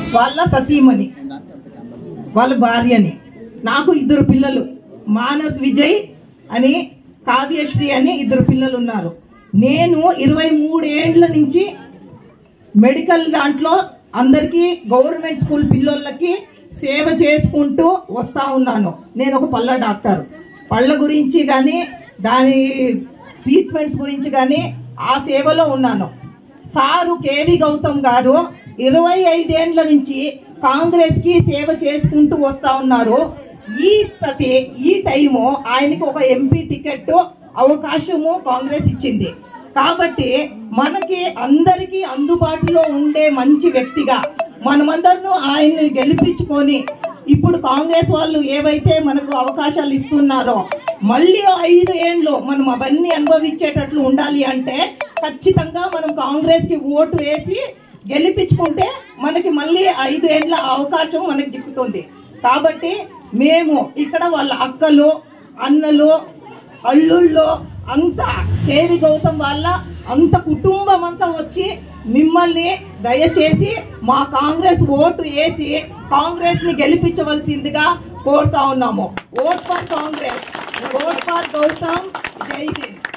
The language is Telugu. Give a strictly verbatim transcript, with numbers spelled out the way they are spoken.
వాళ్ళ సతీమణి, వాళ్ళ భార్యని. నాకు ఇద్దరు పిల్లలు, మానస్ విజయ్ అని, కావ్యశ్రీ అని ఇద్దరు పిల్లలు ఉన్నారు. నేను ఇరవై మూడు ఏండ్ల నుంచి మెడికల్ దాంట్లో అందరికీ గవర్నమెంట్ స్కూల్ పిల్లలకి సేవ చేసుకుంటూ వస్తూ ఉన్నాను. నేను ఒక పళ్ళ డాక్టర్. పళ్ళ గురించి కానీ దాని ట్రీట్మెంట్స్ గురించి కానీ ఆ సేవలో ఉన్నాను. సారు కేవి గౌతమ్ గారు ఇరవై ఐదేండ్ల నుంచి కాంగ్రెస్కి సేవ చేసుకుంటూ వస్తూ ఉన్నారు. ఈ సతి ఈ టైము ఆయనకి ఒక ఎంపీ టికెట్ అవకాశము కాంగ్రెస్ ఇచ్చింది. కాబట్టి మనకి అందరికీ అందుబాటులో ఉండే మంచి వ్యక్తిగా మనమందరూ ఆయన్ని గెలిపించుకొని ఇప్పుడు కాంగ్రెస్ వాళ్ళు ఏవైతే మనకు అవకాశాలు ఇస్తున్నారో మళ్ళీ ఐదు ఏండ్లు మనం అవన్నీ అనుభవించేటట్లు ఉండాలి అంటే ఖచ్చితంగా మనం కాంగ్రెస్కి ఓటు వేసి గెలిపించుకుంటే మనకి మళ్ళీ ఐదు ఏండ్ల అవకాశం మనకి చిక్కుతుంది. కాబట్టి మేము ఇక్కడ వాళ్ళ అక్కలు, అన్నలు, అల్లుళ్ళు అంతా కేవి గౌతమ్ వాళ్ళ అంత కుటుంబం అంతా వచ్చి మిమ్మల్ని దయచేసి మా కాంగ్రెస్ ఓటు వేసి కాంగ్రెస్ ని గెలిపించవలసిందిగా కోరుతా ఉన్నాము. Vote for Congress, vote for Gautam. Jai Hind.